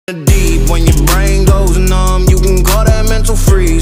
Deep when your brain goes numb, you can call that mental freeze.